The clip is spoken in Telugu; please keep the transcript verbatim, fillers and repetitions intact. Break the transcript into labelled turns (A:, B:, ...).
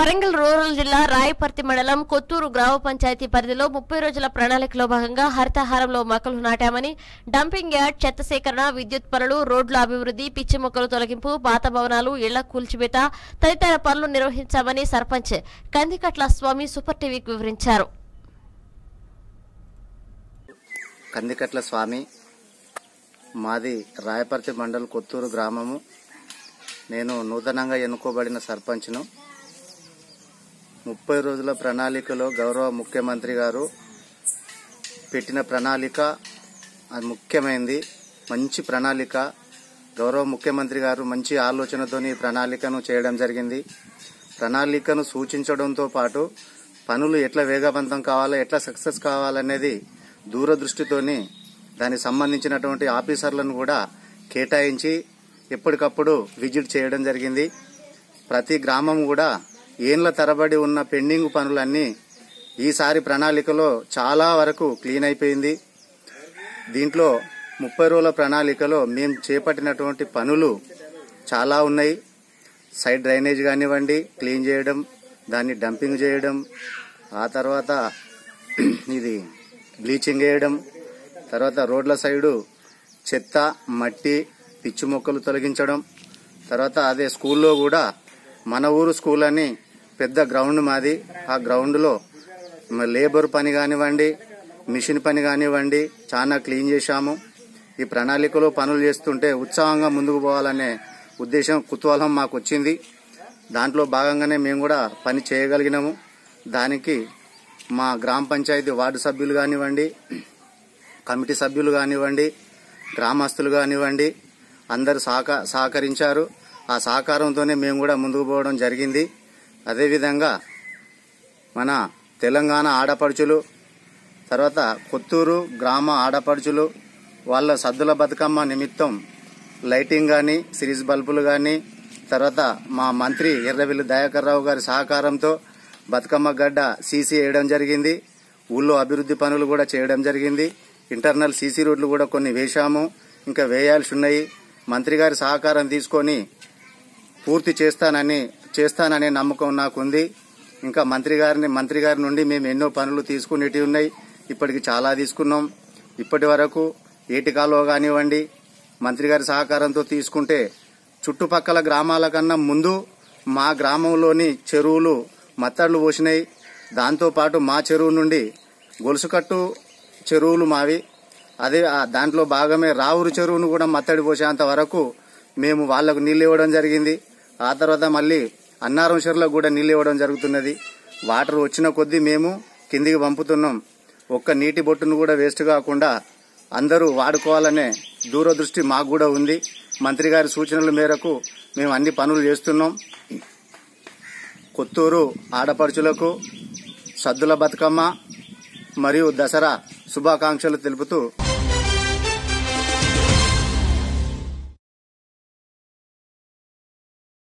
A: వరంగల్ రూరల్ జిల్లా రాయపర్తి మండలం కొత్తూరు గ్రామ పంచాయతీ పరిధిలో ముప్పై రోజుల ప్రణాళికలో భాగంగా హరితహారంలో మొక్కలు నాటామని, డంపింగ్ యార్డ్, చెత్త సేకరణ, విద్యుత్ పనులు, రోడ్ల అభివృద్ధి, పిచ్చి మొక్కలు తొలగింపు, పాత భవనాలు, ఇళ్ల కూల్చివేత తదితర పనులు నిర్వహించామని సర్పంచ్ కందికట్ల స్వామి సూపర్ టీవీకి వివరించారు.
B: కందికట్ల స్వామి, మాది రాయపర్తి మండల్ కొత్తూరు గ్రామము. నేను నూతనంగా ఎన్నుకోబడిన సర్పంచ్ను. ముప్పై రోజుల ప్రణాళికలో గౌరవ ముఖ్యమంత్రి గారు పెట్టిన ప్రణాళిక అది ముఖ్యమైనది. మంచి ప్రణాళిక. గౌరవ ముఖ్యమంత్రి గారు మంచి ఆలోచనతోని ప్రణాళికను చేయడం జరిగింది. ప్రణాళికను సూచించడంతో పాటు పనులు ఎట్లా వేగవంతం కావాలో, ఎట్లా సక్సెస్ కావాలనేది దూరదృష్టితోని దానికి సంబంధించినటువంటి ఆఫీసర్లను కూడా కేటాయించి ఎప్పటికప్పుడు విజిట్ చేయడం జరిగింది. ప్రతి గ్రామం కూడా ఏండ్ల తరబడి ఉన్న పెండింగ్ పనులన్నీ ఈసారి ప్రణాళికలో చాలా వరకు క్లీన్ అయిపోయింది. దీంట్లో ముప్పై రోజుల ప్రణాళికలో మేము చేపట్టినటువంటి పనులు చాలా ఉన్నాయి. సైడ్ డ్రైనేజ్ కానివ్వండి, క్లీన్ చేయడం, దాన్ని డంపింగ్ చేయడం, ఆ తర్వాత ఇది బ్లీచింగ్ వేయడం, తర్వాత రోడ్ల సైడు చెత్త, మట్టి, పిచ్చి మొక్కలు తొలగించడం, తర్వాత అదే స్కూల్లో కూడా మన ఊరు స్కూల్ అని పెద్ద గ్రౌండ్ మాది. ఆ గ్రౌండ్లో లేబర్ పని కానివ్వండి, మిషన్ పని కానివ్వండి చాలా క్లీన్ చేశాము. ఈ ప్రణాళికలో పనులు చేస్తుంటే ఉత్సాహంగా ముందుకు పోవాలనే ఉద్దేశం, కుతూహలం మాకు వచ్చింది. దాంట్లో భాగంగానే మేము కూడా పని చేయగలిగినాము. దానికి మా గ్రామ పంచాయతీ వార్డు సభ్యులు కానివ్వండి, కమిటీ సభ్యులు కానివ్వండి, గ్రామస్తులు కానివ్వండి అందరూ సహక సహకరించారు. ఆ సహకారంతోనే మేము కూడా ముందుకు పోవడం జరిగింది. అదేవిధంగా మన తెలంగాణ ఆడపడుచులు, తర్వాత కొత్తూరు గ్రామ ఆడపడుచులు వాళ్ళ సద్దుల బతుకమ్మ నిమిత్తం లైటింగ్ కానీ, సిరీస్ బల్బులు కానీ, తర్వాత మా మంత్రి ఎర్రవెల్లి దయాకర్ రావు గారి సహకారంతో బతుకమ్మ గడ్డ సీసీ వేయడం జరిగింది. ఊళ్ళో అభివృద్ధి పనులు కూడా చేయడం జరిగింది. ఇంటర్నల్ సీసీ రోడ్లు కూడా కొన్ని వేశాము, ఇంకా వేయాల్సి ఉన్నాయి. మంత్రి గారి సహకారం తీసుకొని పూర్తి చేస్తానని చేస్తాననే నమ్మకం నాకుంది. ఇంకా మంత్రి గారిని మంత్రి గారి నుండి మేము ఎన్నో పనులు తీసుకునేవి ఉన్నాయి. ఇప్పటికి చాలా తీసుకున్నాం. ఇప్పటి వరకు ఏటికాలో కానివ్వండి మంత్రి గారి సహకారంతో తీసుకుంటే చుట్టుపక్కల గ్రామాల కన్నా ముందు మా గ్రామంలోని చెరువులు మత్తళ్లు పోసినాయి. దాంతోపాటు మా చెరువు నుండి గొలుసుకట్టు చెరువులు మావి. అదే దాంట్లో భాగమే రావురు చెరువును కూడా మత్తడి పోసేంత వరకు మేము వాళ్లకు నీళ్లు ఇవ్వడం జరిగింది. ఆ తర్వాత మళ్లీ అన్నారం చెరువులకు కూడా నీళ్లు ఇవ్వడం జరుగుతున్నది. వాటర్ వచ్చిన కొద్దీ మేము కిందికి పంపుతున్నాం. ఒక్క నీటి బొట్టును కూడా వేస్ట్ కాకుండా అందరూ వాడుకోవాలనే దూరదృష్టి మాకు కూడా ఉంది. మంత్రి గారి సూచనల మేరకు మేము అన్ని పనులు చేస్తున్నాం. కొత్తూరు ఆడపడుచులకు సద్దుల బతుకమ్మ మరియు దసరా శుభాకాంక్షలు తెలుపుతూ